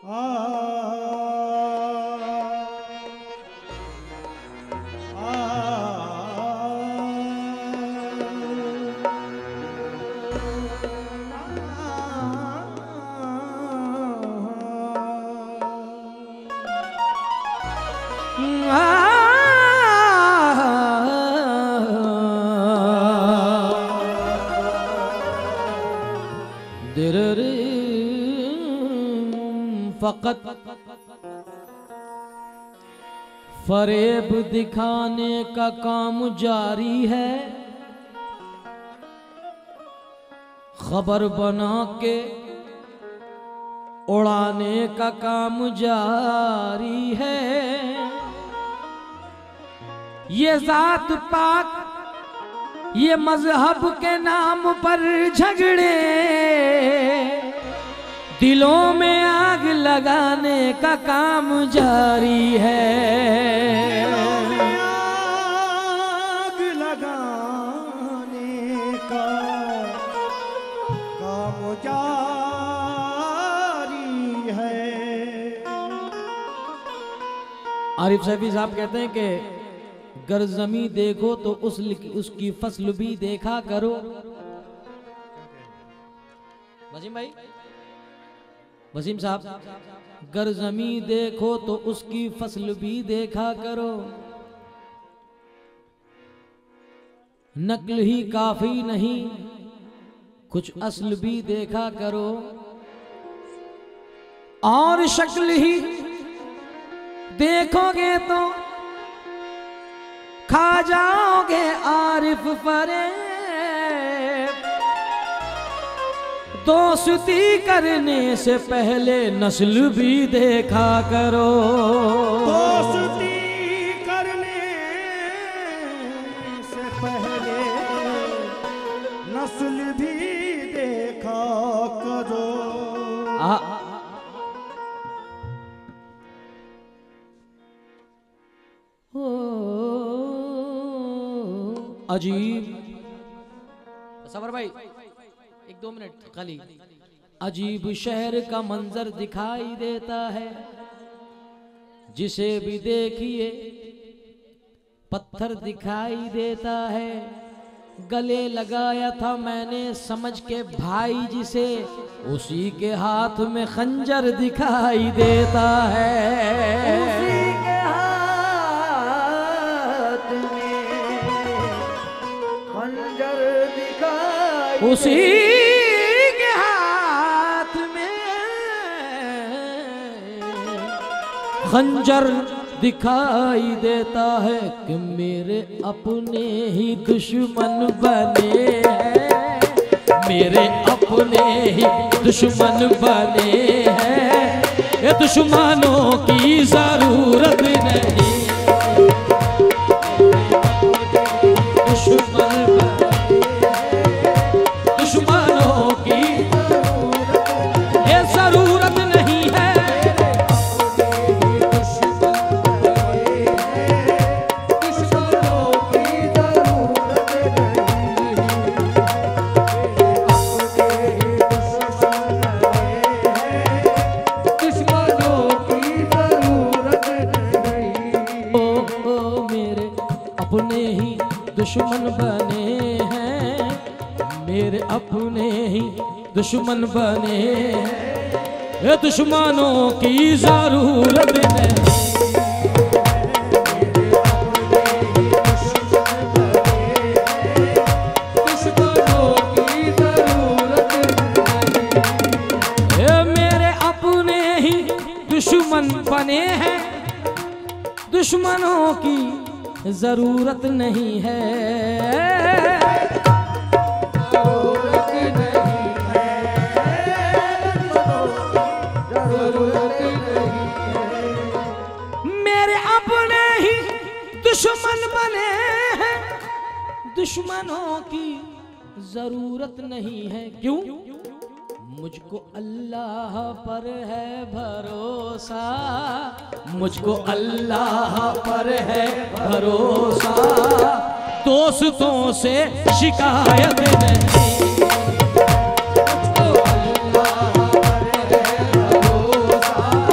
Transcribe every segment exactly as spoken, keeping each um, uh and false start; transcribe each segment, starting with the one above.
फकत फरेब दिखाने का काम जारी है, खबर बना के उड़ाने का काम जारी है। ये जात पात ये मजहब के नाम पर झगड़े, दिलों में आग लगाने का काम जारी है। आग लगाने का काम जारी है। आरिफ सैफी साहब कहते हैं कि गर ज़मीं देखो तो उस उसकी फसल भी देखा करो। वसीम भाई, वसीम साहब, गर ज़मीं देखो तो उसकी फसल भी देखा करो। नकल ही काफी नहीं, कुछ असल भी देखा करो। और शक्ल ही देखोगे तो खा जाओगे आरिफ फरेब। दोस्ती करने से पहले नस्ल भी देखा करो। दोस्ती करने से पहले नस्ल भी देखा करो। आ, अजीब सबर भाई, एक दो मिनट खाली। अजीब शहर का मंजर दिखाई देता है, जिसे भी देखिए पत्थर दिखाई देता है। गले लगाया था मैंने समझ के भाई जिसे, उसी के हाथ में खंजर दिखाई देता है। उसी के हाथ में खंजर दिखाई उसी के हाथ में खंजर दिखाई देता है कि मेरे अपने ही दुश्मन बने हैं। मेरे अपने ही दुश्मन बने हैं। ये दुश्मनों की जरूरत नहीं, दुश्मन दुश्मनों की ये जरूरत नहीं है। दुश्मन बने हैं, मेरे अपने ही दुश्मन बने हैं। ये दुश्मनों की जरूरत नहीं। दुश्मनों की जरूरत नहीं। ये मेरे अपने ही दुश्मन बने हैं, दुश्मनों की जरूरत नहीं है। जरूरत नहीं है, जरूरत नहीं है। मेरे अपने ही दुश्मन बने हैं, दुश्मनों की जरूरत नहीं है। क्यों? मुझको अल्लाह पर है भरोसा, मुझको अल्लाह पर है भरोसा। दोस्तों से शिकायत नहीं। मुझको अल्लाह पर है भरोसा,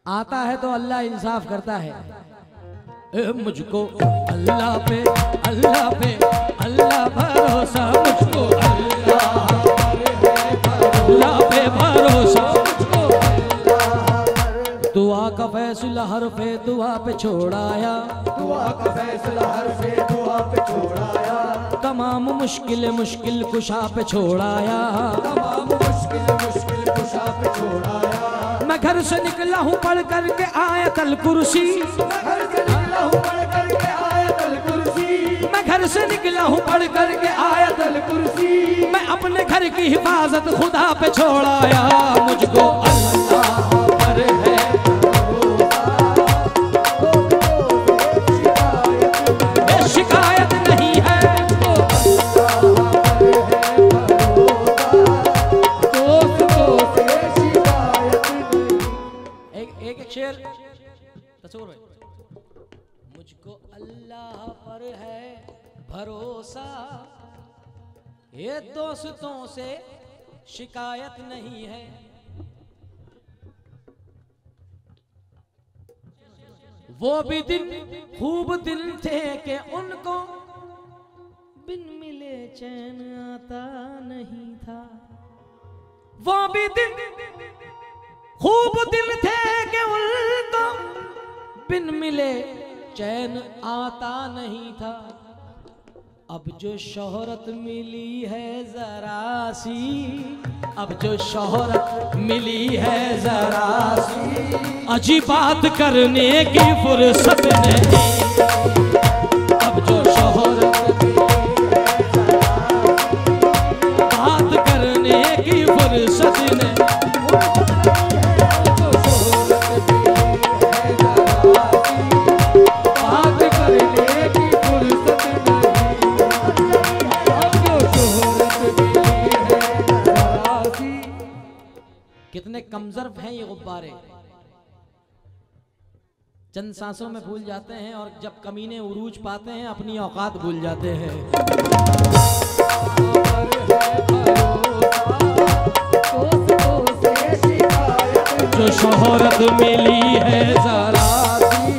आता है तो अल्लाह इंसाफ करता है। ए मुझको अल्लाह पे अल्लाह पे अल्लाह भरोसा, मुझको अल्लाह अल्लाह पे भरोसा, दुआ का फैसला हर फे दुआ पे छोड़ाया, दुआ का फैसला हर फे दुआ पे छोड़ाया, तमाम मुश्किल मुश्किल कुशा पे छोड़ाया, तमाम मुश्किल मुश्किल कुशा पे छोड़ाया। मैं घर से निकला हूँ पढ़ करके आयतल कुर्सी, घर से निकला हूँ पढ़ करके आयतल कुर्सी, मैं घर से निकला हूँ पढ़ करके आयतल कुर्सी, मैं अपने घर की हिफाजत खुदा पे छोड़ाया, मुझको अल्लाह पर है शिकायत नहीं है, एक एक एक शेर तस्वीर में, मुझको अल्लाह पर है भरोसा, ये दोस्तों से शिकायत नहीं है, वो भी दिन खूब दिन थे कि उनको बिन मिले चैन आता नहीं था, वो भी दिन खूब दिन थे कि उनको बिन मिले चैन आता नहीं था, अब जो शोहरत मिली है जरा सी, अब जो शोहरत मिली है जरा सी, अजी बात करने की फुर्सत नहीं, अब जो शोहरत बात करने की फुर्सत नहीं, कितने कमजोर हैं ये गुब्बारे, चंद सांसों में भूल जाते हैं और जब कमीने उरूज पाते हैं अपनी औकात भूल जाते हैं। जो शोहरत मिली है जरा सी,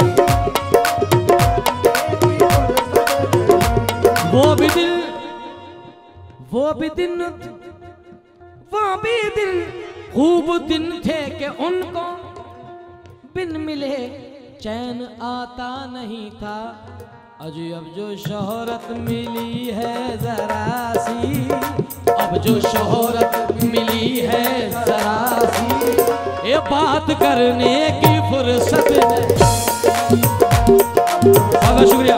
वो भी दिल वो भी दिन वो भी दिन खूब दिन थे कि उनको बिन मिले चैन आता नहीं था, अजी अब जो शोहरत मिली है जरा सी, अब जो शोहरत मिली है जरा सी, ये बात करने की फुर्सत नहीं। बहुत शुक्रिया।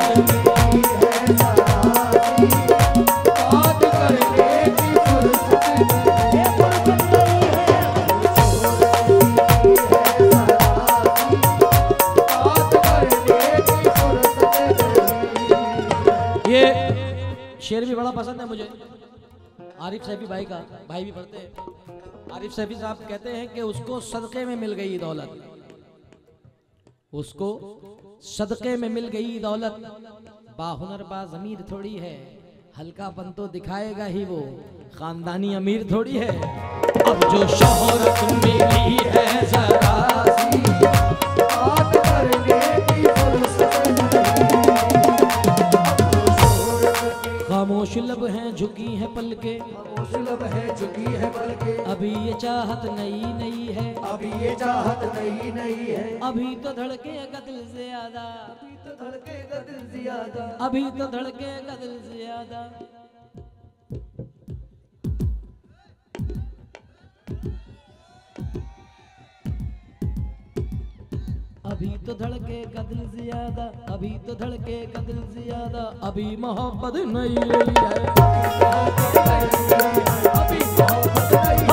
शेर भी बड़ा पसंद है मुझे, आरिफ सैफी भाई का, भाई भी पढ़ते हैं। आरिफ सैफी साहब कहते हैं कि उसको सदक़े में मिल गई दौलत, उसको सदक़े में मिल गई दौलत, बाहुनर बा ज़मीर थोड़ी है, हल्कापन तो दिखाएगा ही वो, खानदानी अमीर थोड़ी है, अब जो शोहरत मिली है जरा सी, बात करने की फुर्सत नहीं, खामोश लब हैं झुकी है पलके, खामोश लब है झुकी है पलके, अभी ये चाहत नई नई है, अभी ये चाहत नई नई है, अभी तो धड़केगा दिल ज्यादा, अभी तो धड़केगा दिल ज्यादा, अभी तो धड़केगा दिल ज्यादा, अभी तो धड़केगा दिल ज्यादा, अभी तो धड़केगा दिल ज्यादा, अभी मोहब्बत नहीं रही है, अभी मोहब्बत नहीं,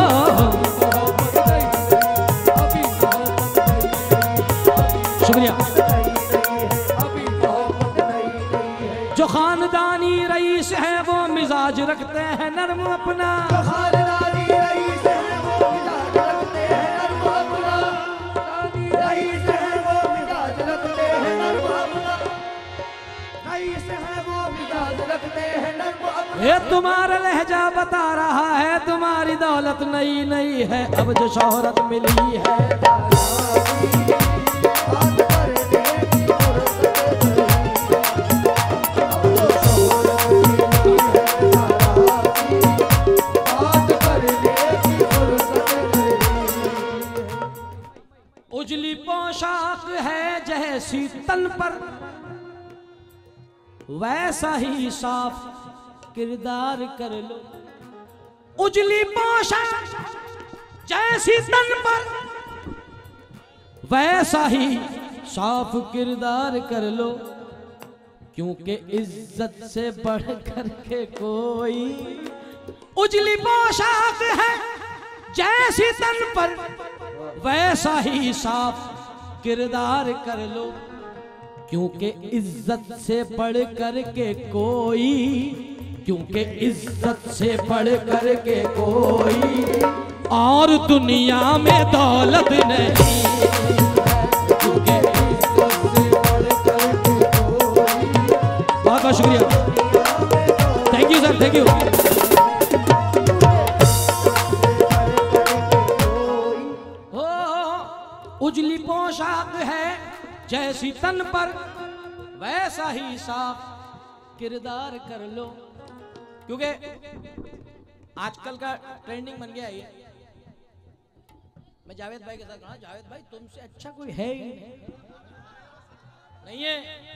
अभी मोहब्बत नहीं, शुक्रिया। अभी मोहब्बत नहीं, जो खानदानी रईस है वो मिजाज रखते हैं नर्म अपना, खानदानी रईस है वो मिजाज रखते हैं नर्म अपना, रईस है वो मिजाज रखते हैं नर्म अपना, रईस है वो मिजाज रखते हैं नर्म अपना, ये तुम्हारा लहजा बता रहा है तुम्हारी दौलत नई नई है, अब जो शोहरत मिली है। उजली पोशाक है जैसी तन पर, वैसा ही साफ किरदार कर लो। उजली पोशाक जैसी तन पर, वैसा ही साफ किरदार कर लो, क्योंकि इज्जत से बढ़ कर के कोई। उजली पोशाक है जैसी तन पर, वैसा ही साफ किरदार कर लो, क्योंकि इज्जत से बढ़ कर के कोई, क्योंकि इज्जत से बढ़ कर के कोई और दुनिया में दौलत नहीं, क्योंकि इज्जत से बढ़ कर के कोई। बहुत बहुत शुक्रिया, thank you sir, thank you. उजली पोशाक है जैसी तन पर, वैसा ही साफ किरदार कर लो, क्योंकि आजकल का ट्रेंडिंग बन गया है। मैं जावेद भाई के साथ कहा, जावेद भाई तुमसे अच्छा कोई है ही नहीं है,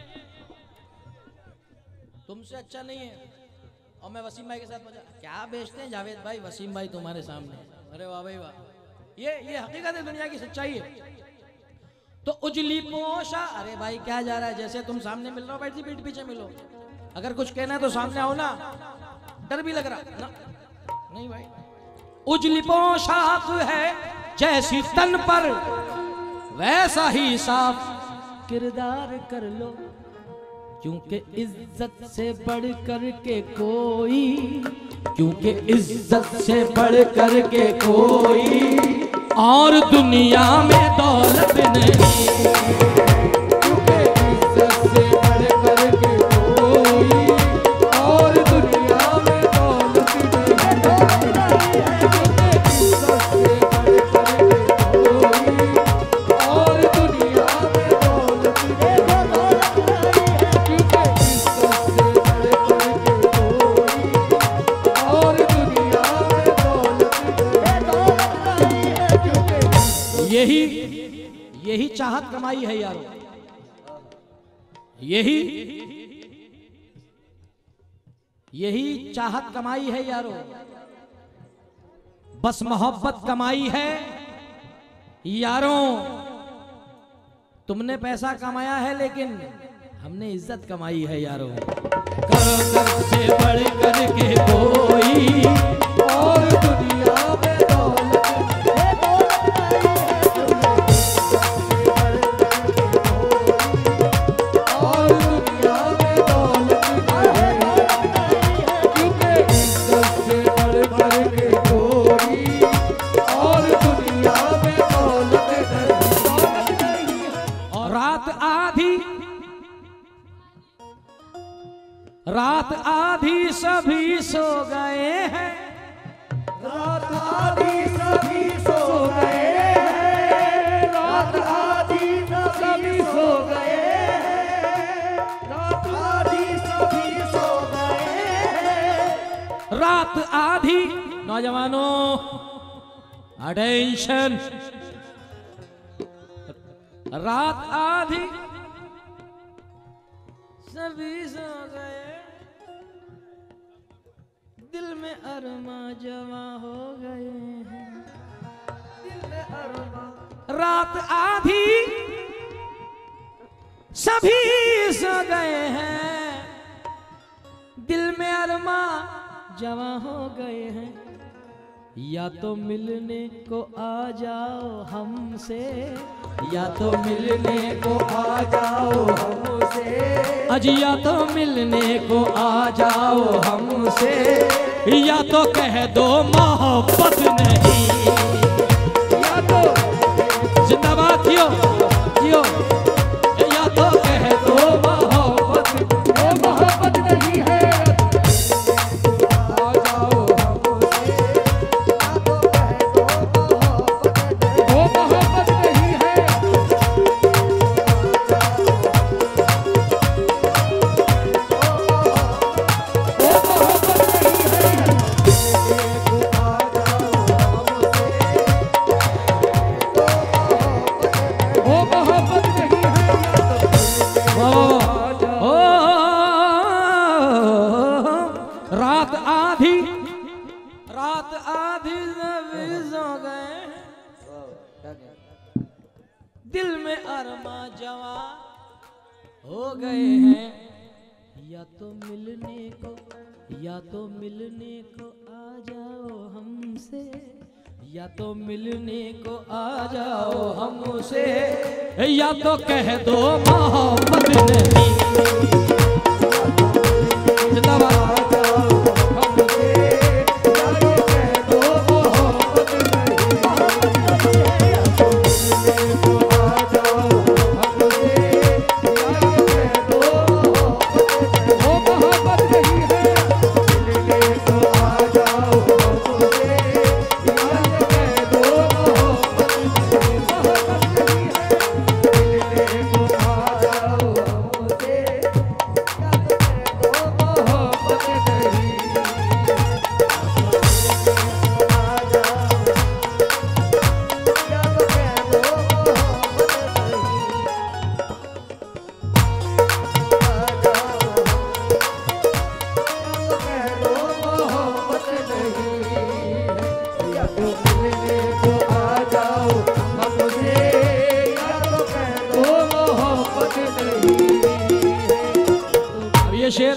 तुमसे अच्छा नहीं है। और मैं वसीम भाई के साथ मजा, क्या बेचते हैं जावेद भाई, वसीम भाई तुम्हारे सामने। अरे वाह भाई वाह, ये ये हकीकत है, दुनिया की सच्चाई है। तो उजली पोशा, अरे भाई क्या जा रहा है, जैसे तुम सामने मिल रहे हो बैठ पीठ पीछे मिलो, अगर कुछ कहना है तो सामने आओ ना, डर भी लग रहा ना नहीं भाई। उजली पोशाक है जैसी तन पर, वैसा ही साफ किरदार कर लो, क्योंकि इज्जत से बढ़ कर के कोई, क्योंकि इज्जत से बढ़ कर के कोई और दुनिया में दौलत नहीं, क्योंकि इज्जत से बढ़ कर के कोई और दुनिया में दौलत नहीं, क्योंकि इज्जत से बढ़ कर के कोई और दुनिया में दौलत नहीं, क्योंकि इज्जत से बढ़ कर के कोई और दुनिया में दौलत नहीं। यही यही चाहत कमाई है यारो, यही यही चाहत कमाई है यारो, बस मोहब्बत कमाई है यारों। तुमने पैसा कमाया है लेकिन हमने इज्जत कमाई है यारों। कर से बढ़ कर के कोई और दुनिया में दौलत रात आधी सभी सो गए हैं, रात आधी सभी सो गए हैं, रात आधी सभी सो गए हैं, रात आधी सभी सो गए हैं, रात आधी। नौजवानों अटेंशन, रात आधी सभी सो गए, दिल में अरमा जमा हो गए हैं, दिल में अरमा। रात आधी सभी सो गए हैं, दिल में अरमा जमा हो गए हैं, या तो मिलने को आ जाओ हमसे, या तो मिलने को आ जाओ हमसे, अजी या तो मिलने को आ जाओ हमसे, या तो कह दो मोहब्बत नहीं, या तो जिंदाबाद जियो जियो, या तो कह दो मोहब्बत, मोहब्बत नहीं है। नरमा जवान हो गए हैं, या तो मिलने को या तो मिलने को आ जाओ हमसे, या तो मिलने को आ जाओ हमसे, या तो कह दो मोहब्बत नहीं। जिंदाबाद। शेर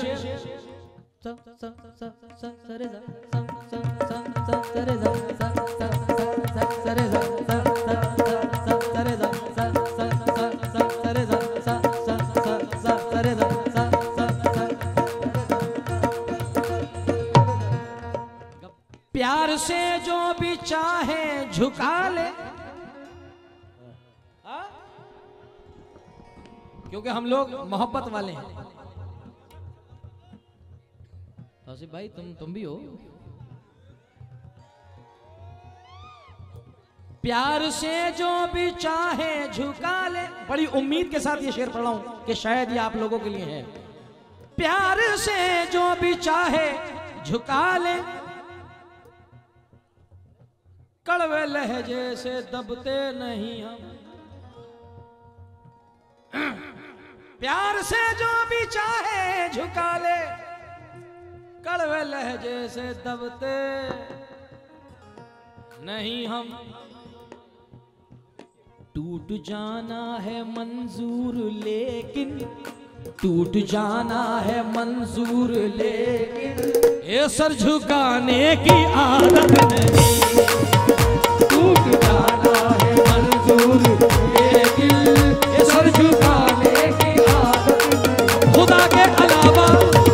प्यार से जो भी चाहे झुका ले, क्योंकि हम लोग मोहब्बत वाले हैं। तौसीफ भाई तुम तुम भी हो। प्यार से जो भी चाहे झुका ले, बड़ी उम्मीद के साथ ये शेर पढ़ रहा हूं कि शायद ये आप लोगों के लिए है। प्यार से जो भी चाहे झुका ले, कड़वे लहजे से दबते नहीं हम। प्यार से जो भी चाहे झुका ले, कड़वे लहजे से दबते नहीं हम। टूट जाना है मंजूर लेकिन, टूट जाना है मंजूर लेकिन, ये सर झुकाने की आदत नहीं। टूट जाना है मंजूर लेकिन, ये सर झुकाने की आदत नहीं। खुदा के अलावा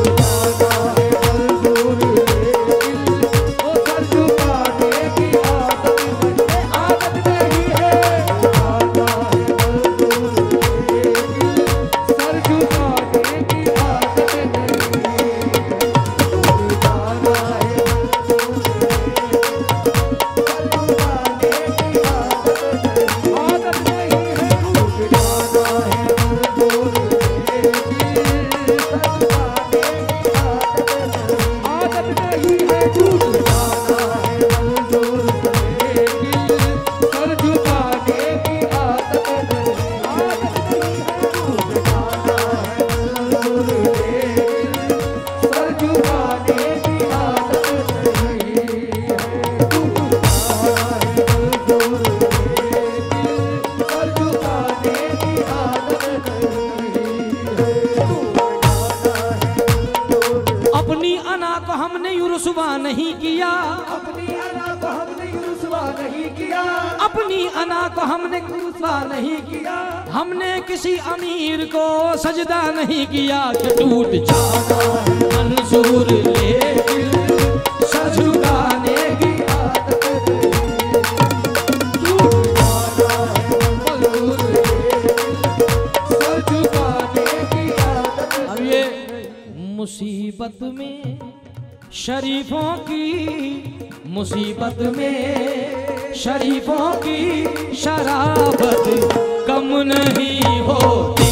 नहीं किया, अपनी अना को हमने रुसवा नहीं किया, अपनी अना को हमने रुसवा नहीं किया। हमने किसी अमीर को सजदा नहीं किया कि टूट जाना है मंजूर लेकिन सर झुकाने की आदत नहीं। टूट जाना है मंजूर लेकिन सर झुकाने की आदत नहीं। अब ये मुसीबत में शरीफों की, मुसीबत में शरीफों की शराफत कम नहीं होती।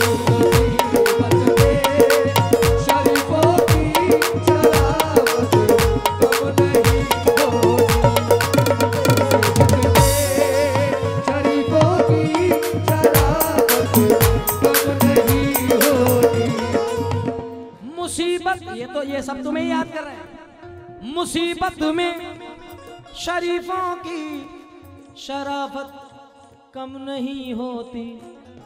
शरीफों की शराफत कम नहीं होती। शरीफों की शराफत कम नहीं होती। मुसीबत, ये तो ये सब तुम्हें याद कर रहे हैं। मुसीबत में शरीफों की शराफत कम नहीं होती।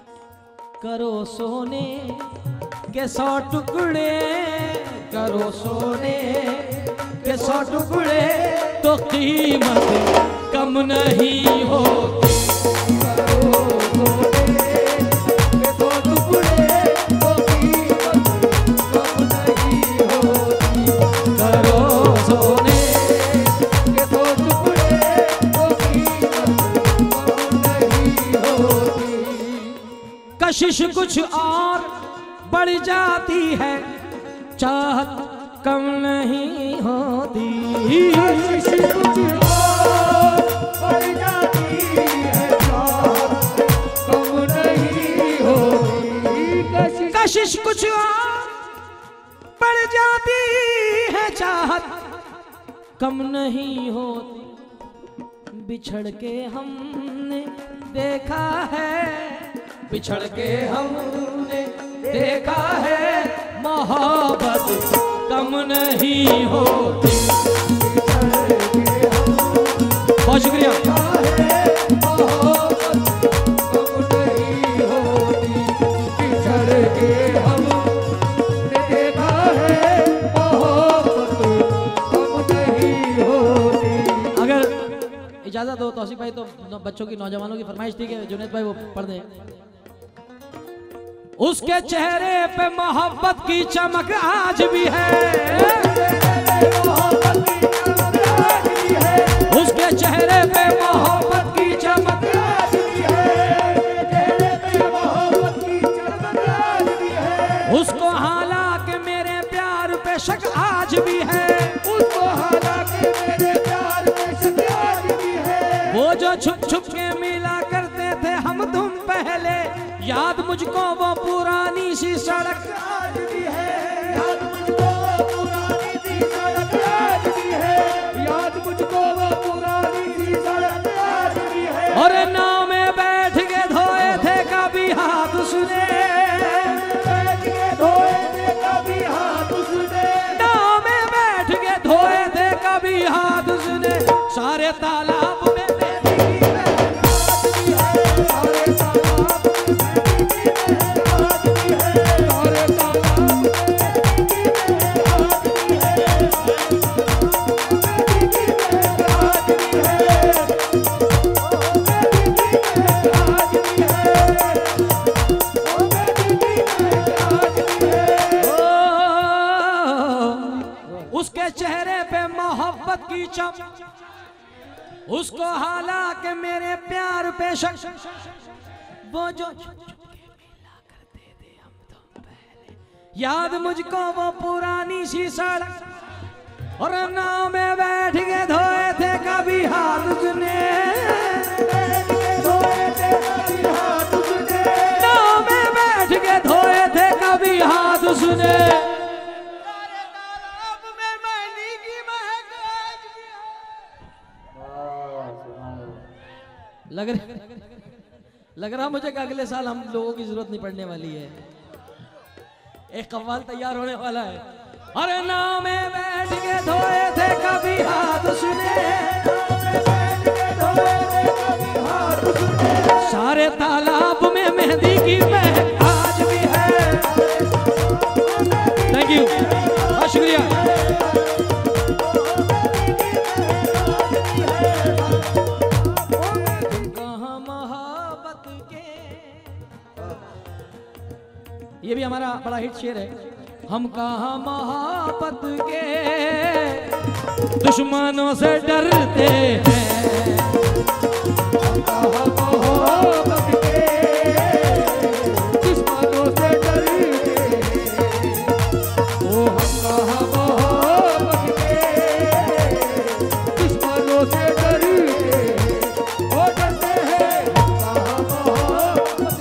करो सोने के सौ टुकड़े, करो सोने के सौ टुकड़े तो कीमत कम नहीं होती। करो सोने के सौ टुकड़े तो कीमत कम नहीं होती। करो सोने के सौ टुकड़े तो कीमत कम नहीं होती। कशिश कुछ और बढ़ जाती है, चाहत कम नहीं होती। कशिश कुछ और बढ़ जाती है, चाहत कम नहीं होती। कशिश कशिश कुछ और बढ़ जाती है, चाहत कम नहीं होती। बिछड़ के हमने देखा है, बिछड़ के हमने देखा है, मोहब्बत कम नहीं होती। बहुत शुक्रिया। अगर इजाजत हो तौसीफ भाई, तो बच्चों की नौजवानों की फरमाइश थी कि जुनैद भाई वो पढ़ दें। उसके चेहरे पे मोहब्बत की चमक आज भी है, उसके चेहरे पे मोहब्बत की चमक आज भी है, उसको हालांकि मेरे प्यार पे शक आज भी है, उसको हालांकि मेरे प्यार पे शक आज भी है। वो जो छुप छुप के मिला करते थे हम तुम पहले, याद मुझको वो पुरानी सी सड़क आज भी है, याद मुझको वो पुरानी सी सड़क आज भी है, याद मुझको वो पुरानी सी सड़क आज भी है। और नाव में बैठ के धोए थे कभी हाथ उसने, बैठ के धोए थे कभी हाथ उसने, नाव में बैठ के धोए थे कभी हाथ उसने, सारे तालाब में उसके चेहरे पे मोहब्बत की चमक, उसको हालांकि मेरे प्यार पे शक, वो जो छुप छुप के मिला करते थे हम तुम पहले, याद मुझको वो पुरानी सी सड़क, और नाव में बैठ के धोए थे कभी हाथ उसने, धोए थे कभी हाथ उसने, नाव में बैठ के धोए थे कभी हाथ उसने, लग रहा लग रहा मुझे कि अगले साल हम लोगों की जरूरत नहीं पड़ने वाली है। एक कव्वाल तैयार होने वाला है। अरे नाव में बैठ के धोए थे कभी हाथ उसने, सारे तालाब में मेहंदी की महक आज भी है। थैंक यू, बहुत शुक्रिया। ये भी हमारा बड़ा हिट शेर है। हम कहाँ मोहब्बत के दुश्मनों से डरते हैं, हम कहाँ मोहब्बत के दुश्मनों से डरते हैं, ओ हम कहाँ मोहब्बत के दुश्मनों से डरते हैं, ओ डरते हैं हम कहाँ मोहब्बत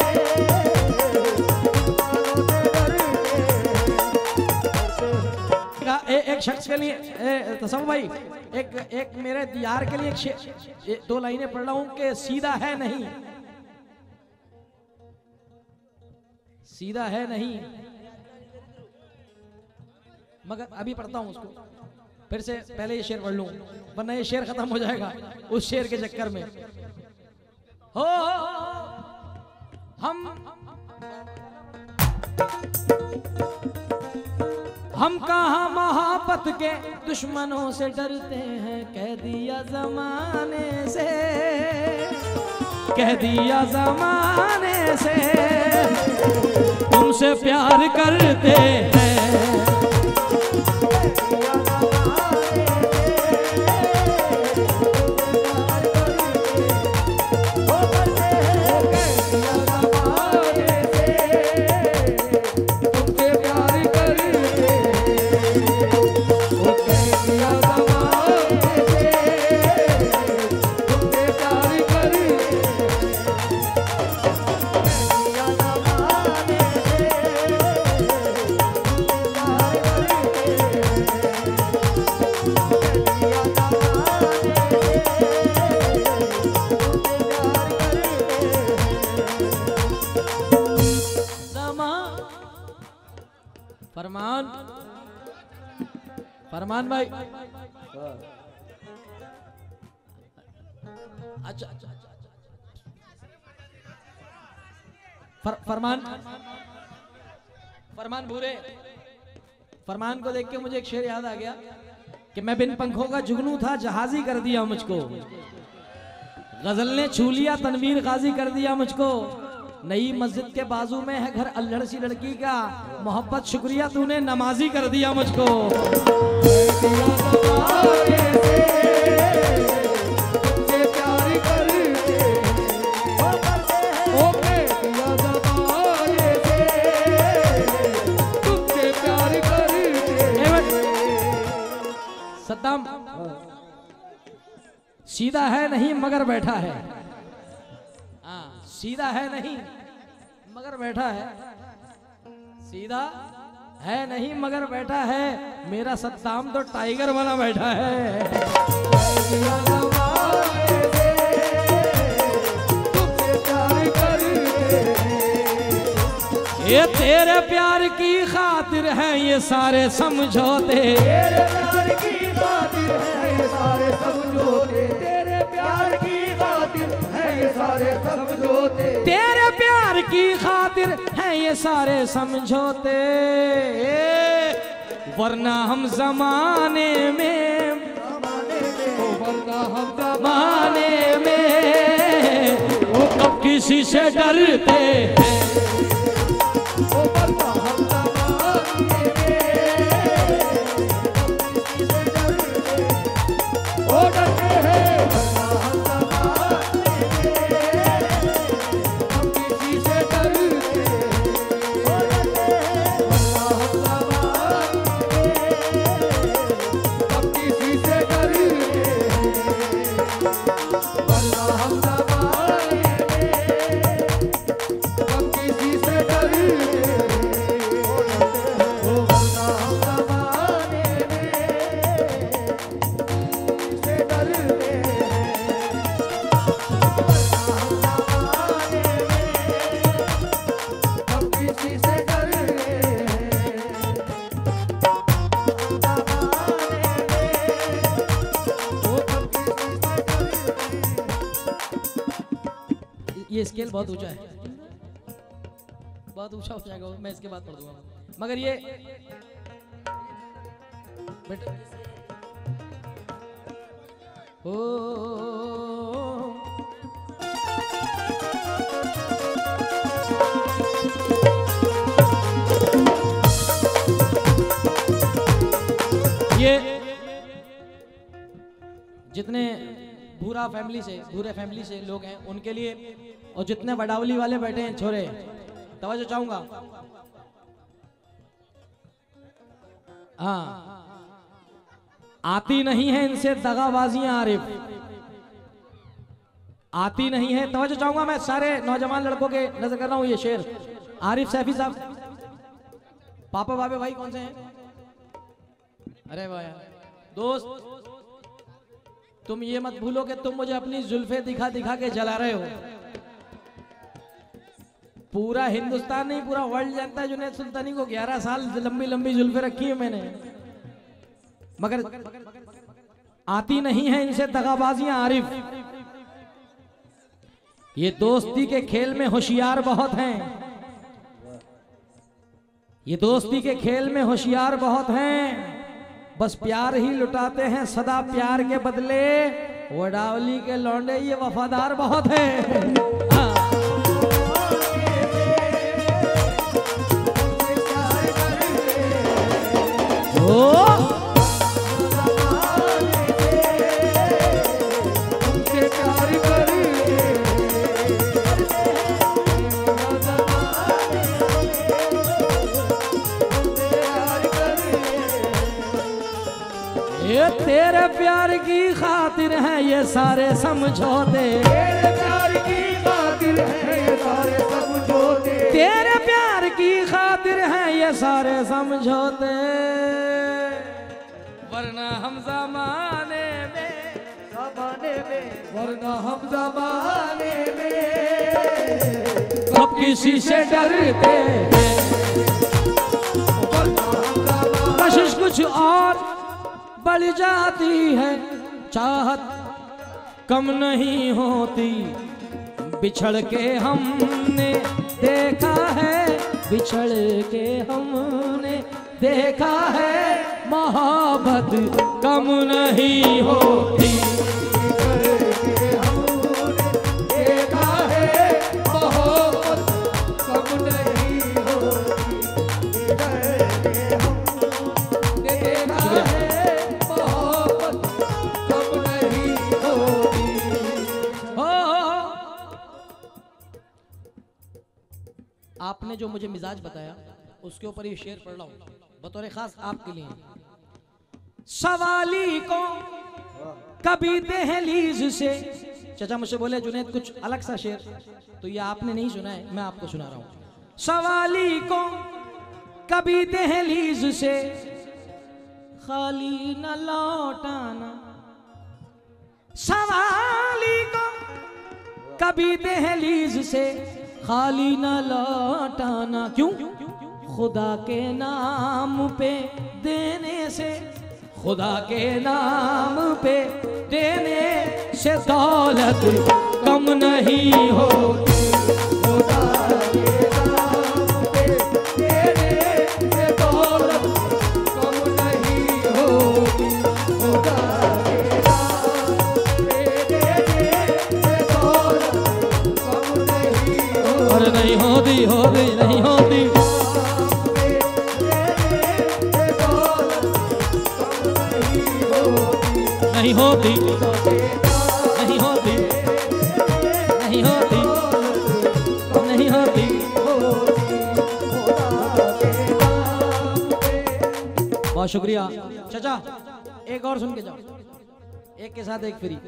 ए, एक शख्स के लिए तसव्वुफ भाई, एक एक मेरे यार के लिए एक शेर, दो लाइनें पढ़ रहा हूं कि सीधा है नहीं, सीधा है नहीं, मगर अभी पढ़ता हूं उसको, फिर से पहले ये शेर पढ़ लूं वरना ये शेर खत्म हो जाएगा उस शेर के चक्कर में। हो हम हम कहाँ मोहब्बत के दुश्मनों से डरते हैं, कह दिया जमाने से, कह दिया जमाने से तुमसे प्यार करते हैं। फरमान फरमान भाई, अच्छा अच्छा फर, फरमान फरमान भूरे, फरमान को देख के मुझे एक शेर याद आ गया कि मैं बिन पंखों का जुगनू था, जहाजी कर दिया मुझको, गजल ने छू लिया, तनवीर गाजी कर दिया मुझको, नई मस्जिद के बाजू में है घर अल्हड़ सी लड़की का, मोहब्बत शुक्रिया तूने नमाजी कर दिया मुझको। सद्दाम सीधा है नहीं मगर बैठा है, सीधा है नहीं मगर बैठा है, सीधा है नहीं मगर बैठा है, मेरा सद्दाम तो टाइगर बना बैठा है। ये तेरे प्यार की खातिर है ये सारे समझौते, तेरे प्यार की खातिर है ये सारे समझौते, तेरे प्यार की खातिर है ये सारे समझौते, तेरे प्यार की खातिर है ये सारे समझौते, वरना हम जमाने में, वरना हम जमाने में वो कब किसी से डरते हैं। ये स्केल बहुत ऊंचा है, बहुत ऊंचा हो जाएगा, मैं इसके बाद पढ़ दूंगा, मगर ये बेटा ओ ये जितने भूरा फैमिली से भूरे फैमिली से लोग हैं उनके लिए, और जितने बडावली वाले बैठे हैं छोरे, तवज्जो चाहूंगा। हाँ, आती नहीं है इनसे दगाबाजियां आरिफ, आती नहीं है, तवज्जो चाहूंगा मैं सारे नौजवान लड़कों के नजर कर रहा हूं। ये शेर आरिफ सैफी साहब, पापा बाबे भाई कौन से हैं? अरे भाई दोस्त, तुम ये मत भूलो कि तुम मुझे अपनी जुल्फे दिखा दिखा के जला रहे हो। पूरा हिंदुस्तान नहीं, पूरा वर्ल्ड जानता है जुनैद सुल्तानी को ग्यारह साल लंबी लंबी जुल्फे रखी है मैंने, मगर आती नहीं है इनसे दगाबाजियां आरिफ। ये दोस्ती के खेल में होशियार बहुत हैं, ये दोस्ती के खेल में होशियार बहुत हैं, बस प्यार ही लुटाते हैं सदा प्यार के बदले। वडावली के लौंडे ये वफादार बहुत हैं। हाँ। ओ ये तेरे प्यार की खातिर है ये सारे समझौते, तेरे प्यार की खातिर है ये सारे समझौते, तेरे प्यार की खातिर है ये सारे समझौते, वरना हम जमाने में जमाने में वरना हम जमाने में सब किसी से डरते हैं। कशिश कुछ और बढ़ जाती है, चाहत कम नहीं होती, बिछड़ के हमने देखा है, बिछड़ के हमने देखा है, मोहब्बत कम नहीं होती। देखा है मोहब्बत कम नहीं होती, देखा है मोहब्बत कम नहीं होती। हो आपने जो मुझे मिजाज बताया उसके ऊपर ये शेर पढ़ रहा हूं बतौर खास आपके लिए। सवाली को कभी दहलीज से, चाचा मुझसे बोले जुनैद कुछ अलग सा शेर, तो ये आपने नहीं सुना है, मैं आपको सुना रहा हूं। सवाली को कभी दहलीज से खाली न लौटाना, सवाली को कभी दहलीज से खाली न लौटाना, क्यों? खुदा के नाम पे देने से, खुदा के नाम पे देने से दौलत कम नहीं होती, खुदा के नाम पे देने से दौलत कम नहीं होती, खुदा के नाम पे देने से दौलत कम नहीं होती। और नहीं होती, होती नहीं होती, नहीं होती, नहीं होती, नहीं होती, नहीं होती। बहुत शुक्रिया चाचा, एक और सुन के जाओ, एक के साथ एक फ्री।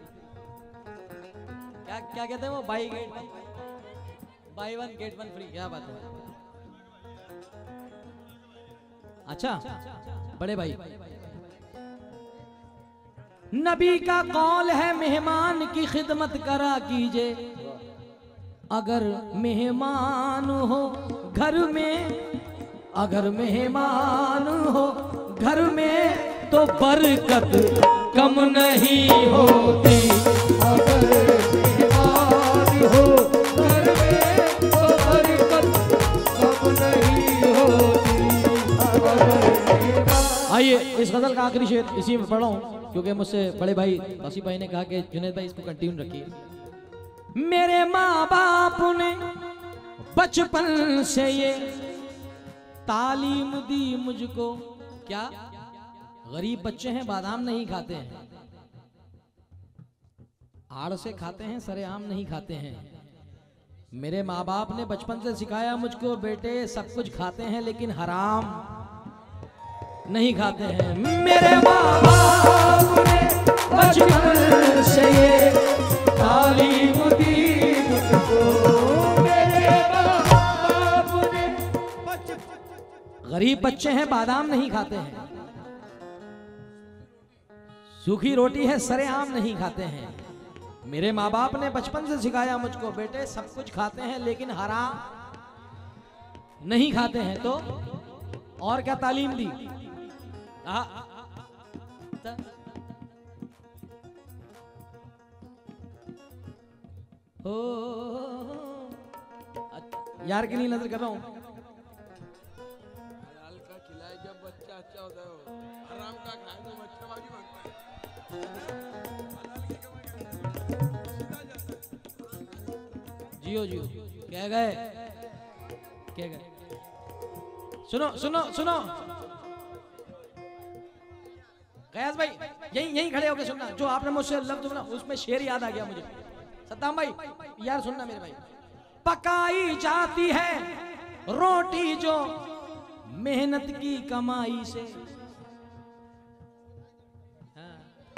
क्या क्या कहते हैं वो, buy get buy one get one free, क्या बात है। अच्छा बड़े भाई, नबी का कौल है मेहमान की खिदमत करा कीजिए, अगर मेहमान हो घर में, अगर मेहमान हो घर में तो बरकत कम नहीं होती, अगर मेहमान हो घर में तो बरकत कम नहीं होती, अगर मेहमान। आइए इस गजल का आखिरी शेर इसी में पढ़ा हूं, क्योंकि मुझसे बड़े भाई वासी भाई ने कहा कि जुनैद भाई इसको कंटिन्यू रखिए। मेरे माँ बाप ने बचपन से ये तालीम दी मुझको, क्या? गरीब बच्चे हैं, बादाम नहीं खाते हैं, आड़ से खाते हैं, सरेआम नहीं खाते हैं। मेरे माँ बाप ने बचपन से सिखाया मुझको, बेटे सब कुछ खाते हैं लेकिन हराम नहीं खाते हैं। मेरे माँ बाप ने बचपन से ये तालीम दी मुझको, मेरे बाप ने गरीब बच्चे हैं, बादाम नहीं खाते हैं, सूखी रोटी है, सरेआम नहीं खाते हैं। मेरे माँ बाप ने बचपन से सिखाया मुझको, बेटे सब कुछ खाते हैं लेकिन हराम नहीं खाते हैं। तो और क्या तालीम दी? आ, ओ, यार की नहीं नजर कर रहा हूं, बच्चा अच्छा होता है वो, आराम का खाए तो बच्चा बाजी बनता है। जियो जियो कह गए कह गए। सुनो सुनो सुनो गयास भाई, यहीं यहीं खड़े होके सुनना। जो आपने मुझसे लफ्ज बोला उसमें शेर याद आ गया मुझे। सद्दाम भाई यार सुनना मेरे भाई। पकाई जाती है रोटी जो मेहनत की कमाई से। हाँ।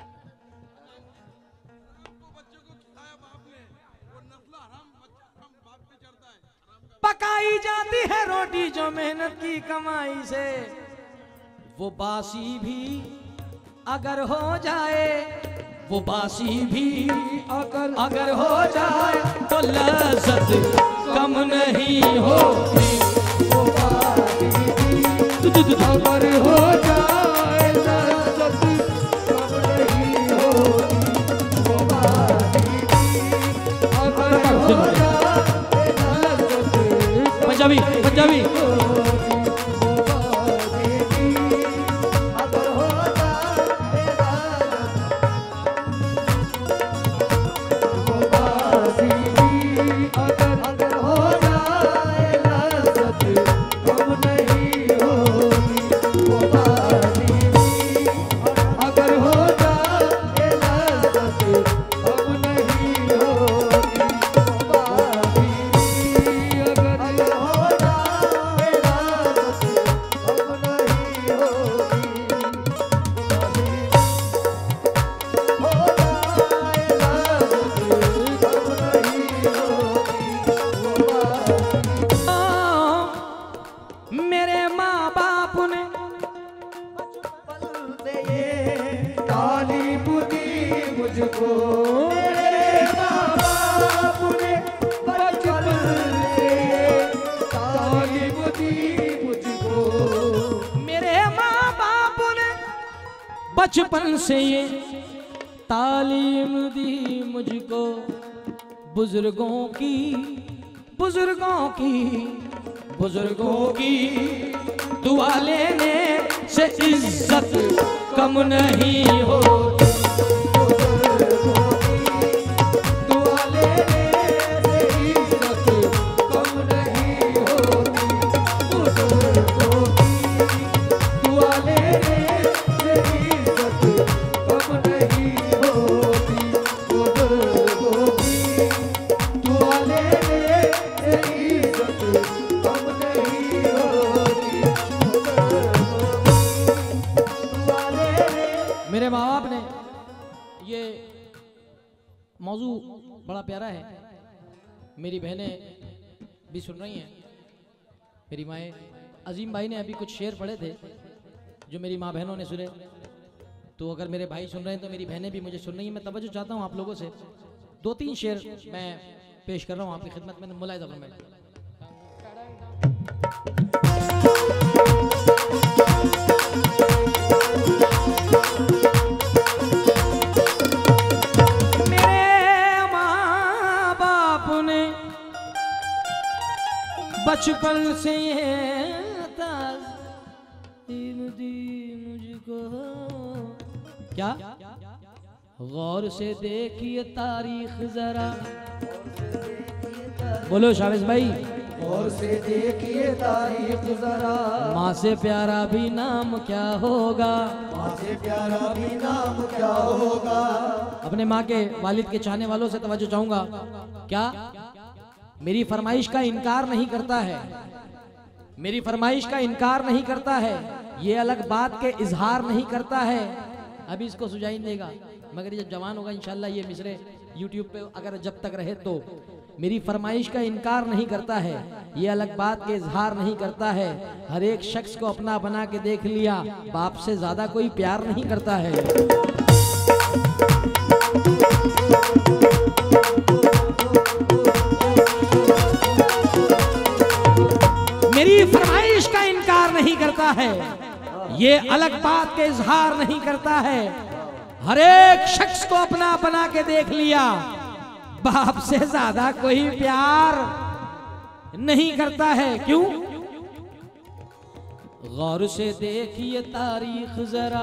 बच्चों को खिलाया बाप ने, वो नस्ल हराम बच्चा हराम बाप पे चढ़ता है। पकाई जाती है रोटी जो मेहनत की कमाई से, वो बासी भी अगर हो जाए, वो बासी भी अगर अगर हो जाए तो लज़्ज़त कम नहीं होती। वो बासी भी अगर हो जाए लज़्ज़त कम नहीं होती। वो बासी भी अगर हो जाए लज़्ज़त पंजाबी पंजाबी मुझको मेरे माँ बाप ने बचपन से तालीम दी मुझको। मेरे माँ बाप ने बचपन से ये तालीम दी मुझको। बुजुर्गों की बुजुर्गों की बुजुर्गों की दुआ लेने से इज्जत कम नहीं होती। मेरे माँ बाप ने ये मौजू बड़ा प्यारा है। मेरी बहनें भी सुन रही हैं, मेरी माएँ। अजीम भाई ने अभी कुछ शेर पढ़े थे जो मेरी माँ बहनों ने सुने। तो अगर मेरे भाई सुन रहे हैं तो मेरी बहनें भी मुझे सुन रही हैं। मैं तवज्जो चाहता हूँ आप लोगों से। दो तीन शेर मैं पेश कर रहा हूँ आपकी खिदमत में, मुलाहिज़ा फरमाएं। बचपन से ये तालीम दी मुझको। क्या गौर से देखिए तारीख जरा। बोलो शाविज भाई। गौर से देखिए तारीख जरा। माँ से प्यारा भी नाम क्या होगा। माँ से प्यारा भी नाम क्या होगा। अपने माँ के वालिद के चाहने वालों से तवज्जो चाहूंगा। क्या मेरी फरमाइश का इनकार नहीं करता है, मेरी फरमाइश का इनकार नहीं करता है, ये अलग बात के इजहार नहीं करता है। अभी इसको सुझाई नहीं देगा, मगर जब जवान होगा इंशाल्लाह ये मिसरे यूट्यूब पे अगर जब तक रहे तो। मेरी फरमाइश का इनकार नहीं करता है, ये अलग बात के इजहार नहीं करता है। हर एक शख्स को अपना बना के देख लिया, बाप से ज्यादा कोई प्यार नहीं करता है। मेरी फरमाइश का इनकार नहीं करता है, ये अलग बात के इजहार नहीं करता है। हर एक शख्स को अपना बना के देख लिया, बाप से ज्यादा कोई प्यार नहीं करता है। क्यों? गौर से देखिए तारीख जरा,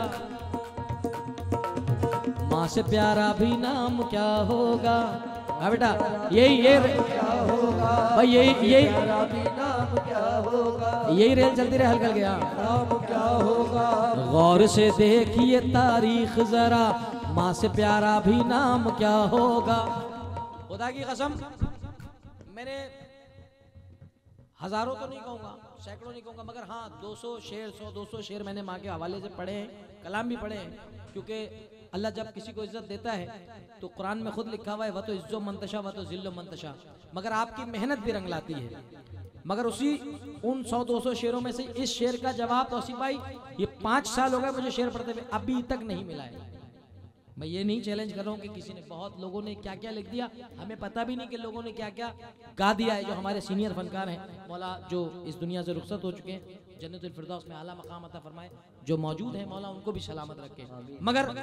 माँ से प्यारा भी नाम क्या होगा। हाँ बेटा, यही ये भाई यही यही नाम क्या होगा, यही रेल चलती रहे, हल्का गया नाम क्या होगा। गौर से देखिए तारीख जरा, माँ से प्यारा भी नाम क्या होगा। खुदा की कसम, मैंने हजारों तो नहीं कहूँगा, सैकड़ों नहीं कहूँगा, मगर हाँ दो सौ शेर, सौ दो सौ शेर मैंने माँ के हवाले से पढ़े हैं, कलाम भी पढ़े हैं। क्योंकि अल्लाह जब किसी को इज्जत देता है तो कुरान में खुद लिखा हुआ है, वह तो इज्जो मंतशा वह तो जिल्लो मंतशा, मगर आपकी मेहनत भी रंग लाती है। मगर उसी उन सौ दो सौ शेरों में से इस शेर का जवाब तौसीफ भाई, ये पाँच साल हो गए मुझे शेर पढ़ते हुए, अभी तक नहीं मिला है। मैं ये नहीं चैलेंज कर रहा हूँ कि किसी ने, बहुत लोगों ने क्या क्या लिख दिया, हमें पता भी नहीं कि लोगों ने क्या क्या गा दिया है। जो हमारे सीनियर फनकार हैं मौला, जो इस दुनिया से रुखसत हो चुके हैं, जन्नतुल फिरदौस में आला मकाम अता फरमाए, जो मौजूद है मौला उनको भी सलामत रखे। मगर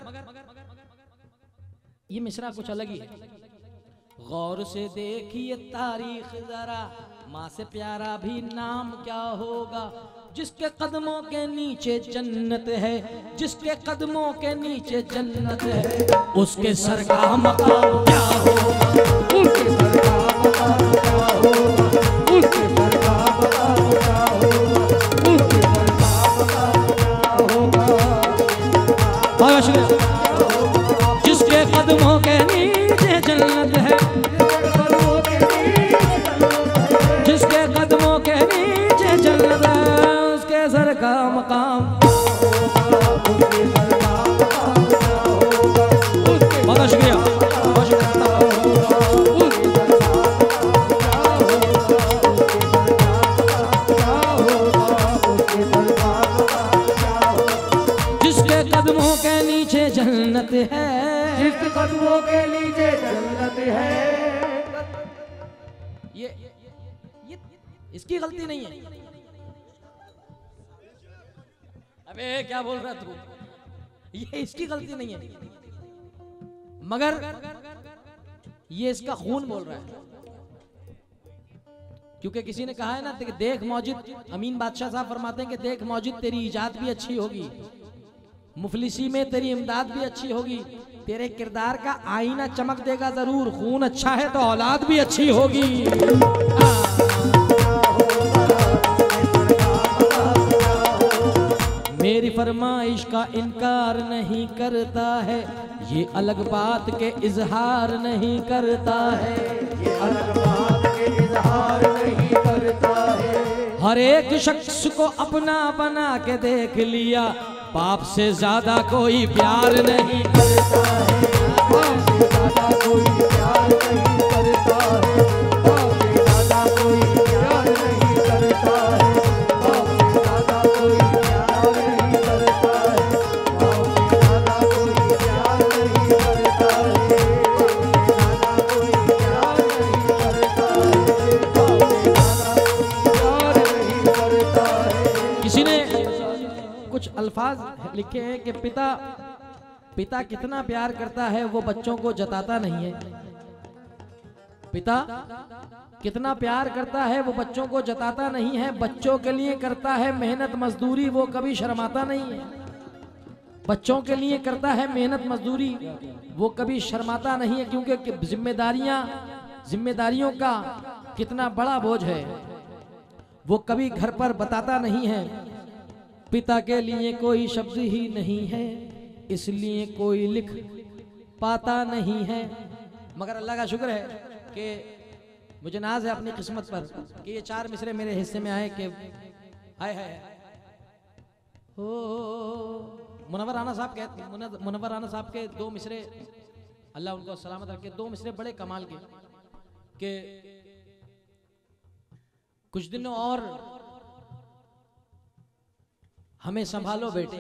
ये मिसरा कुछ अलग ही है। गौर से देखिए तारीख जरा, माँ से प्यारा भी नाम क्या होगा। जिसके कदमों के नीचे जन्नत है, जिसके कदमों के नीचे जन्नत है, उसके सर का मकाम क्या होगा, उसके सर का मकाम क्या होगा, उसके सर का मकाम क्या होगा, उसके सर का मकाम क्या होगा। बहुत शुक्रिया। जिसके कदमों के नीचे जन्नत है, जिसके कदमों के नीचे जन्नत है, उसके सर का मकाम। बहुत शुक्रिया, बहुत शुक्रिया। जिसके कदमों के नीचे जन्नत है, जिस कदमों के नीचे जन्नत है। ये ये इसकी गलती नहीं है। अबे क्या बोल रहा तू, ये इसकी गलती नहीं है, मगर ये इसका खून बोल रहा है। क्योंकि किसी ने कहा है ना कि देख मौजिद, अमीन बादशाह साहब फरमाते हैं कि देख मौजिद तेरी इजाद भी अच्छी होगी, मुफलिसी में तेरी इमदाद भी अच्छी होगी, तेरे किरदार का आईना चमक देगा जरूर, खून अच्छा है तो औलाद भी अच्छी होगी। मेरी फरमाइश का इनकार नहीं करता है, ये अलग बात के इजहार नहीं करता है, ये अलग बात के इजहार नहीं करता है। हर एक शख्स को अपना बना के देख लिया, बाप से ज्यादा कोई प्यार नहीं करता है, बाप से ज्यादा कोई प्यार नहीं करता है, बाप से ज्यादा कोई प्यार नहीं करता है, बाप से ज्यादा कोई प्यार नहीं करता है, बाप से ज्यादा कोई प्यार नहीं करता है, बाप से ज्यादा कोई प्यार नहीं करता है, बाप से ज्यादा कोई प्यार नहीं करता है। किसी ने कुछ अल्फाज लिखे हैं कि पिता पिता कितना प्यार करता है वो बच्चों को जताता नहीं है, पिता कितना प्यार करता है वो बच्चों को जताता नहीं है, बच्चों के लिए करता है मेहनत मजदूरी वो कभी शर्माता नहीं है, बच्चों के लिए करता है मेहनत मजदूरी वो कभी शर्माता नहीं है, क्योंकि जिम्मेदारियां जिम्मेदारियों का कितना बड़ा बोझ है वो कभी घर पर बताता नहीं है। पिता के लिए कोई शब्द ही नहीं है, इसलिए कोई लिख पाता नहीं है। मगर अल्लाह का शुक्र है कि मुझे नाज है अपनी किस्मत पर कि ये चार मिसरे मेरे हिस्से में आए कि हाय हाय ओ मुनव्वर राना साहब के मुनव्वर राना साहब के दो मिसरे, अल्लाह उनको सलामत रखे, दो मिसरे बड़े कमाल के कि कुछ दिनों और हमें संभालो बेटे,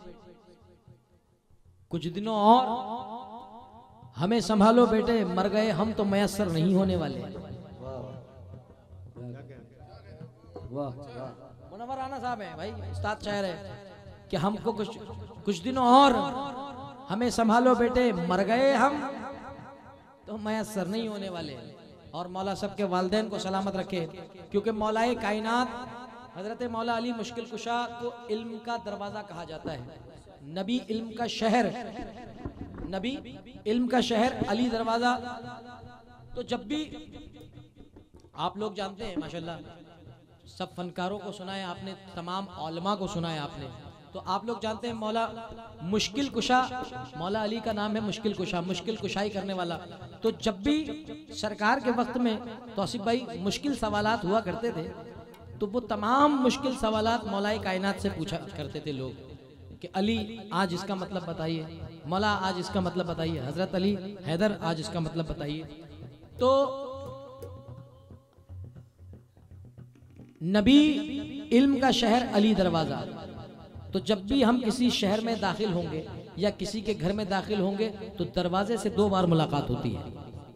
कुछ दिनों और हमें संभालो बेटे, मर गए हम तो मयस्सर नहीं होने वाले। मुनव्वर राना साहब हैं भाई, उस्ताद शायर है कि हमको कुछ कुछ दिनों और हमें संभालो बेटे, मर गए हम तो मयस्सर नहीं होने वाले। और मौला सब के वालिदैन को सलामत रखे, क्योंकि मौलाए कायनात हजरत मौला अली मुश्किल कुशा को इल्म का दरवाज़ा कहा जाता है, नबी इल्म का शहर, नबी इल्म का शहर अली दरवाज़ा। तो जब भी आप लोग जानते हैं माशाल्लाह, सब फनकारों को सुना है आपने, तमाम उलमा को सुना है आपने, तो आप लोग जानते हैं मौला मुश्किल कुशा, मौला अली का नाम है मुश्किल कुशा, मुश्किल कुशाई करने वाला। तो जब भी सरकार के वक्त में तौसीफ भाई मुश्किल सवालात हुआ करते थे, तो वो तमाम मुश्किल सवालात मौलाए कायनात से पूछा करते थे लोग कि अली आज इसका मतलब बताइए, मौला आज इसका मतलब बताइए, हजरत अली हैदर आज इसका मतलब बताइए। तो नबी इल्म का शहर अली दरवाजा। तो जब भी हम किसी शहर में दाखिल होंगे या किसी के घर में दाखिल होंगे तो दरवाजे से दो बार मुलाकात होती है,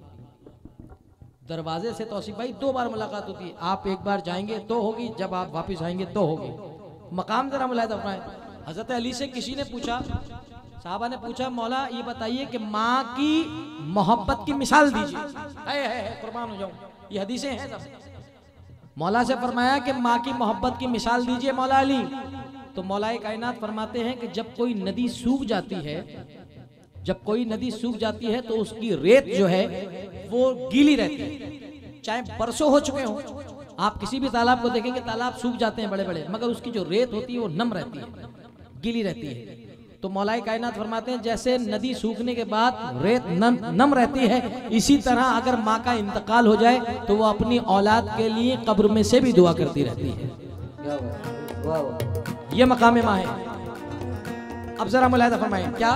दरवाजे से तौसीफ भाई दो बार मुलाकात होती है। आप एक बार जाएंगे तो होगी, जब आप वापस आएंगे तो होगी। मकाम जरा मुलाहिदा फरमाएं। हजरत अली से किसी ने पूछा, साहबा ने पूछा मौला ये बताइए कि माँ की मोहब्बत की मिसाल दीजिए। है है कुर्बान हो जाऊं, ये हदीसें हैं सब। मौला से फरमाया कि माँ की मोहब्बत की मिसाल दीजिए मौला अली। तो मौलाए कायनात फरमाते हैं कि जब कोई नदी सूख जाती है, जब कोई नदी सूख जाती है तो उसकी रेत जो है वो गीली रहती है, चाहे बरसों हो चुके हों। आप किसी भी तालाब को देखेंगे, तालाब सूख जाते हैं बड़े बड़े, मगर उसकी जो रेत होती है वो नम रहती है, गीली रहती है। तो मौलाए कायनात फरमाते हैं जैसे नदी सूखने के बाद रेत नम नम रहती है, इसी तरह अगर माँ का इंतकाल हो जाए तो वो अपनी औलाद के लिए कब्र में से भी दुआ करती रहती है। ये मकाम माँ है। अब जरा मुलाहिदा फरमाएं क्या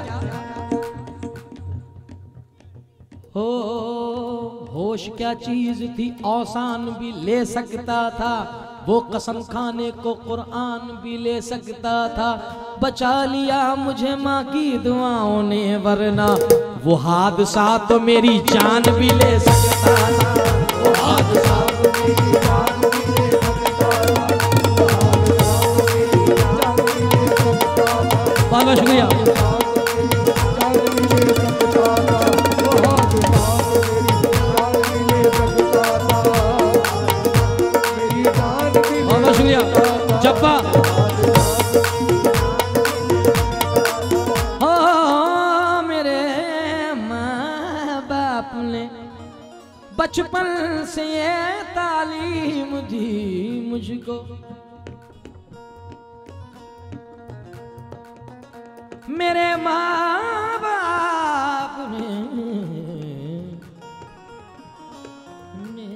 हो, होश क्या चीज थी औसान भी ले सकता था, वो कसम खाने को कुरान भी ले सकता था। बचा लिया मुझे माँ की दुआओं ने, वरना वो हादसा तो मेरी जान भी ले सकता था, वो हादसा तो मेरी जान भी ले सकता था। बहुत बहुत शुक्रिया। बहुत शुक्रिया जब्बा। हो मेरे माँ बाप ने बचपन से ये तालीम दी मुझको, मेरे माँ बाप ने, ने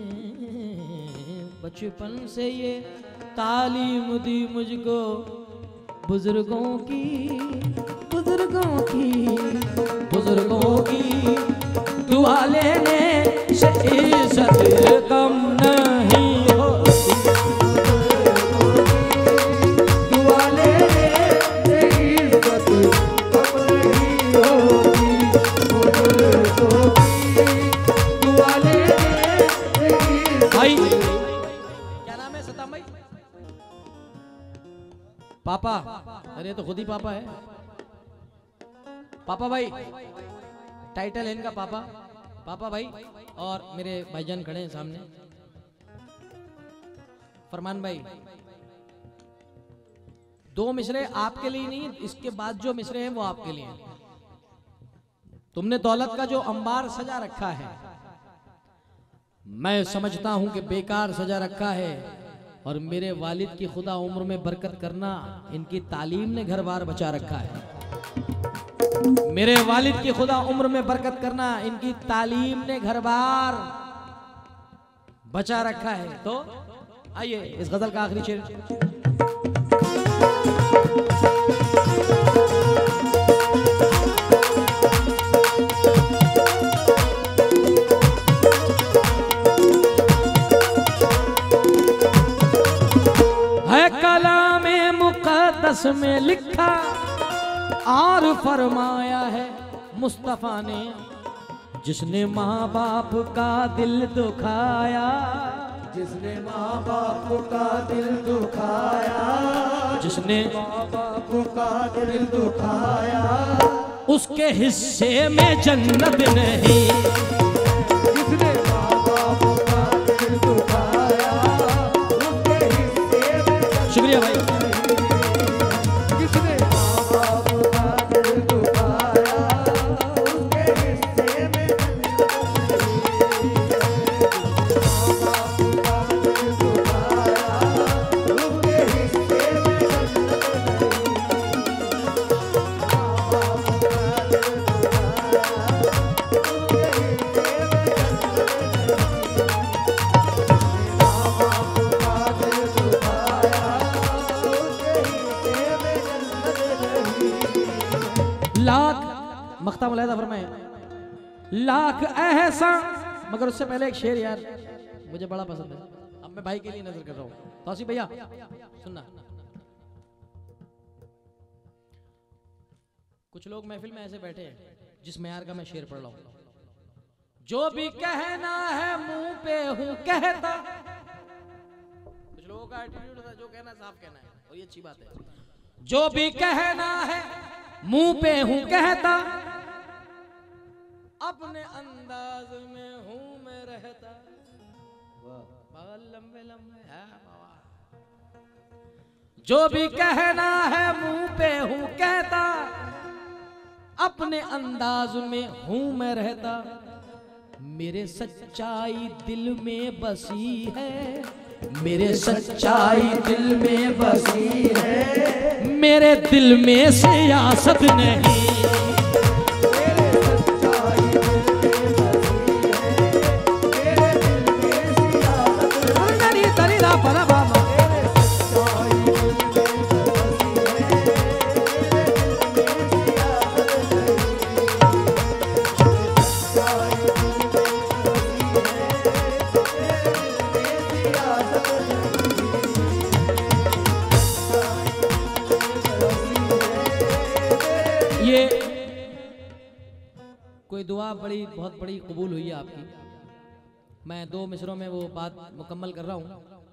बचपन से ये तालीम दी मुझको, बुजुर्गों की बुजुर्गों की बुजुर्गों की दुआ लेने से इज्जत कम नहीं होती, दुआ लेने से इज्जत कम नहीं होती, बुजुर्गों की दुआ लेने से इज्जत। भाई क्या नाम है सताम भाई? पापा, अरे तो खुद ही पापा है। पापा भाई टाइटल है इनका पापा, पापा भाई। और मेरे भाईजान खड़े हैं सामने, फरमान भाई। दो मिसरे आपके लिए नहीं, इसके बाद जो मिसरे हैं वो आपके लिए हैं। तुमने दौलत का जो अंबार सजा रखा है, मैं समझता हूं कि बेकार सजा रखा है, और मेरे वालिद की खुदा उम्र में बरकत करना, इनकी तालीम ने घर बार बचा रखा है। मेरे वालिद की खुदा उम्र में बरकत करना, इनकी तालीम ने घर बार बचा रखा है। तो आइए इस गजल का आखिरी शेर। है कलामे मुक़द्दस में लिखा और फरमाया है मुस्तफा ने, जिसने माँ बाप का दिल दुखाया, जिसने माँ बाप का दिल दुखाया, जिसने माँ बाप का दिल दुखाया, उसके हिस्से में जन्नत नहीं, जिसने माँ बाप का दिल दुखाया, उसके हिस्से में शुक्रिया भाई। किसने माँ बाप का दिल दुखाया, उसके हिस्से में लाख मख्ता मुलायदा फरमाए, लाख ऐसा। मगर उससे पहले एक शेर यार मुझे बड़ा पसंद है, अब मैं भाई के लिए नजर कर रहा हूँ। तौसीफ भैया सुनना, कुछ लोग महफिल में ऐसे बैठे हैं जिस मेयार का मैं शेर पढ़ रहा हूँ। जो भी कहना है मुंह पे हूँ कहता। कुछ लोगों का एटीट्यूड होता है जो कहना साफ कहना है, और ये अच्छी बात है। जो भी कहना है मुंह पे हूं कहता, अपने अंदाज में हूं मैं रहता। बाल लंबे लंबे है बाबा। जो भी कहना है मुंह पे हूं कहता, अपने अंदाज में हूं मैं रहता। मेरे सच्चाई दिल में बसी है, मेरे सच्चाई दिल में बसी है, मेरे दिल में सियासत नहीं। मेरे सच्चाई दिल में बसी है, मेरे दिल में सियासत तरी तरी दा परा बाबा। मेरे सच्चाई दिल में बसी है, मेरे दिल में सियासत ये कोई दुआ बड़ी बहुत बड़ी कबूल हुई है आपकी। मैं दो मिसरों में वो बात मुकम्मल कर रहा हूं।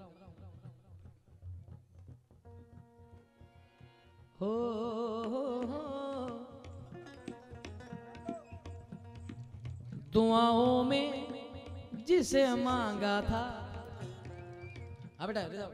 हो, हो, हो दुआओं में जिसे मांगा था। हाँ बेटा बेटा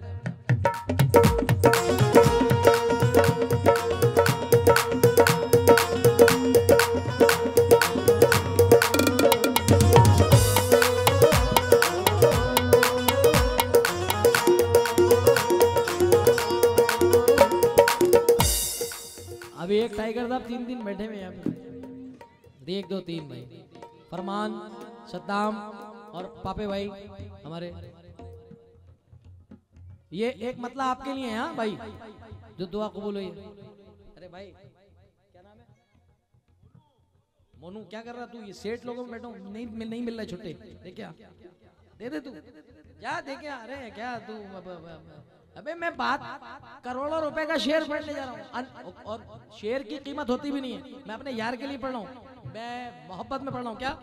अभी एक टाइगर साहब तीन दिन बैठे हुए यहाँ पे। एक दो तीन भाई, फरमान, सद्दाम और पापे भाई हमारे। ये एक मतलब आपके लिए है हाँ भाई, जो दुआ कबूल हुई। अरे भाई क्या नाम है? मोनू क्या कर रहा तू? ये सेठ लोगों में बैठो, नहीं मिल नहीं मिल रहा छुट्टे। देख क्या दे दे तू, क्या दे क्या? अरे क्या तू? अबे मैं बात करोड़ों रुपए का शेर पढ़ने जा रहा हूँ, और शेर की कीमत होती भी नहीं है। मैं अपने यार के लिए पढ़ रहा हूँ, मैं मोहब्बत में पढ़ रहा हूँ। क्या?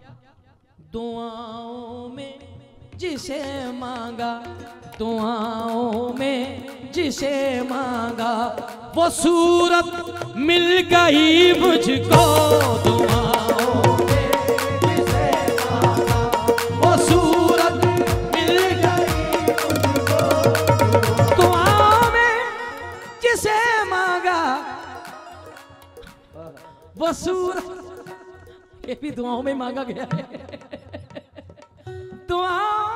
दुआओं में जिसे मांगा, दुआओं में जिसे मांगा, वो सूरत मिल गई मुझको। दुआओं में जिसे मांगा, वो सूरत मिल गई मुझको। दुआओं में जिसे मांगा, वो सूरत, ये भी दुआओं में मांगा गया है। दुआ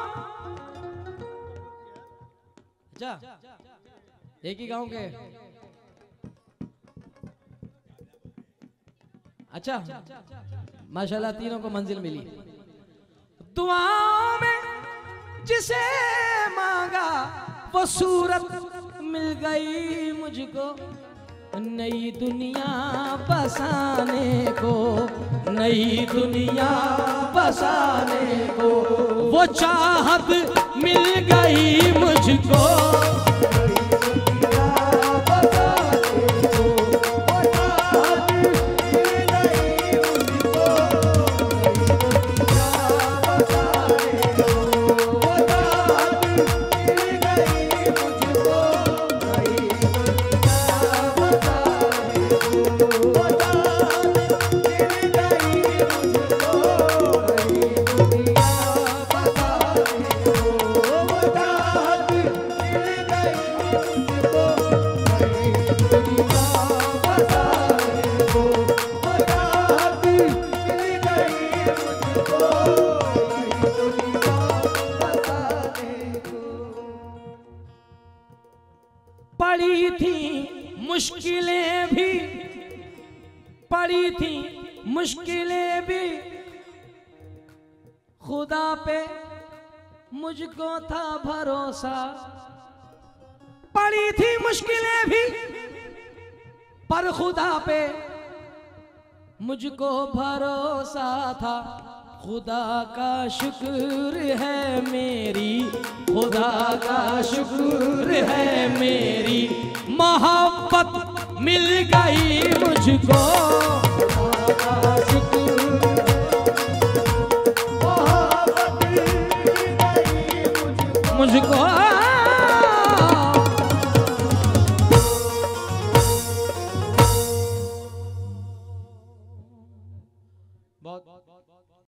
अच्छा एक ही गांव के, अच्छा माशाल्लाह तीनों को मंजिल मिली। दुआओं में जिसे मांगा, वो सूरत मिल गई मुझको। नई दुनिया बसाने को, नई दुनिया बसाने को, वो चाहत मिल गई मुझको। मुझको नई दुनिया बसाने को, रात मिल गई मुझको नई दुनिया बसाने को। पड़ी थी मुश्किलें भी, पड़ी थी मुश्किलें भी, खुदा पे मुझको था भरोसा। पड़ी थी मुश्किलें भी पर खुदा पे मुझको भरोसा था। खुदा का शुक्र है मेरी, खुदा का शुक्र है मेरी, मोहब्बत मिल गई मुझको